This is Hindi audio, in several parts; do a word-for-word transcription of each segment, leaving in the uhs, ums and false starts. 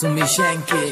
Sumishenke.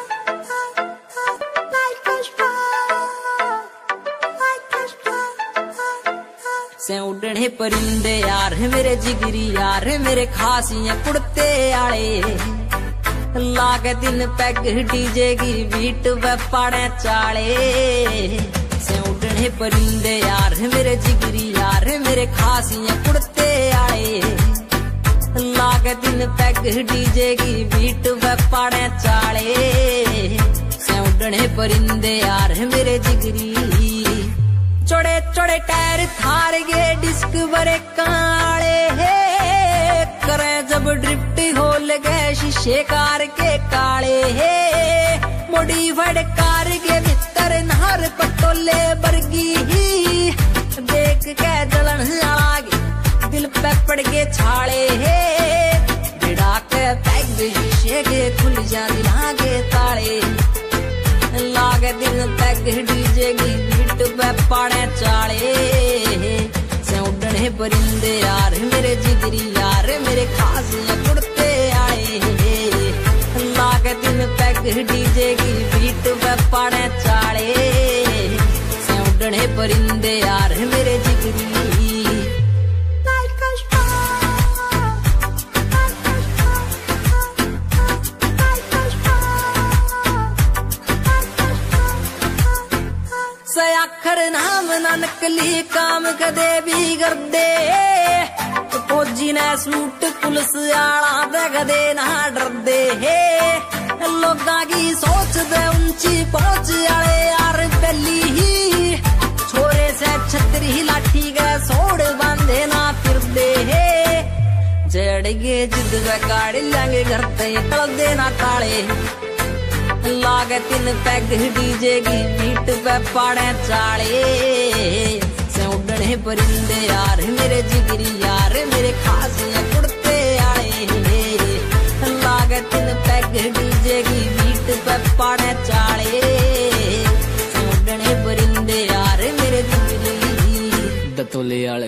से उड़ने परिंदे यार मेरे जिगरी यार मेरे खासियां कुड़ते आले लागे दिन पैग डीजे की बीट व पाड़े चाले। से उड़ने परिंदे यार मेरे जिगरी यार मेरे खासियां कुड़ते आले लागे दिन पैग डीजे की बीट व पाड़े चाले। से उड़ने परिंदे यार मेरे जिगरी चौड़े चौड़े टायर थार गे डिस्क बरे काले करे जब ड्रिफ्ट हो लगे शीशे कार के काले मॉडिफाइड कार के भीतर नहर पटोले बरगी देख के जलन लागे दिल पे पड़ के छाले बिड़ा के पैग शीशे के खुल जा लागे ताले लागे दिल पैग डीजे की पाड़े चाले। से उड़ने परिंदे यार मेरे जिगरी यार मेरे खास कुड़ते आए लागे दिन पैग डीजे की बीट व पाड़े चाले। से उड़ने परिंदे यार मेरे जिगरी आखर नाम ना नकली काम कदे भी कर दे फौजी ने सूट पुलिस आला दे कदे ना डर दे लोगा की सोच दे ऊंची पहुंच आले यार पहली ही छोरे से छतरी लाठी के सोड़ बांधे ना फिर दे जड़ गे जिद गाड़ी लेंगे घर ते तल देना ताले लागे तीन पैग डीजे की बीट पे पाड़े चाले। से उड़ने परिंदे यार मेरे जिगरी यार मेरे खास कुड़ते आए लागे तीन पैग डीजे की बीट पे पाड़े चाले। से उड़ने परिंदे यार मेरे जिगरी दतोले आले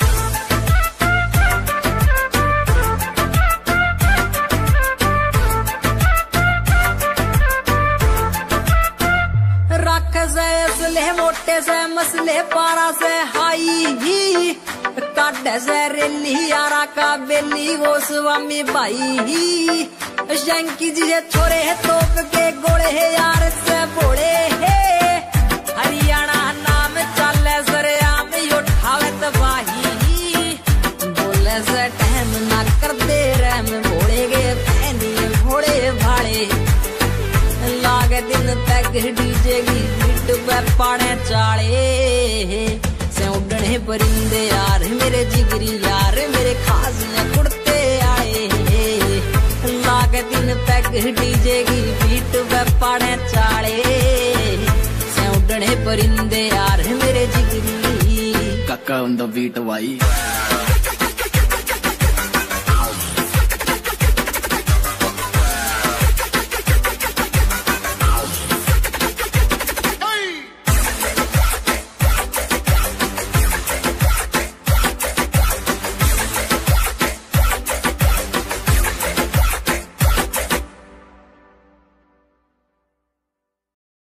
असले मोटे से मसले पारा से हाई ही काटे से रेली यारा का बेली वो स्वामी भाई ही शंकी जी है छोरे है तोप के गोड़े है यार से बोले है हरियाणा नाम चले सरे आम उठावे तबाही बोले से टहम ना कर दे रैम भोड़े गे पहनी भोड़े भाड़े लागे दिन पैग डीजे की पाड़े चाले। से उड़ने परिंदे यार मेरे जिगरी यार मेरे खास कुड़ते आए लागे दिन पैग डीजे की बीट व पाड़े चाले। से उड़ने परिंदे यार मेरे जिगरी काका on the beat भाई।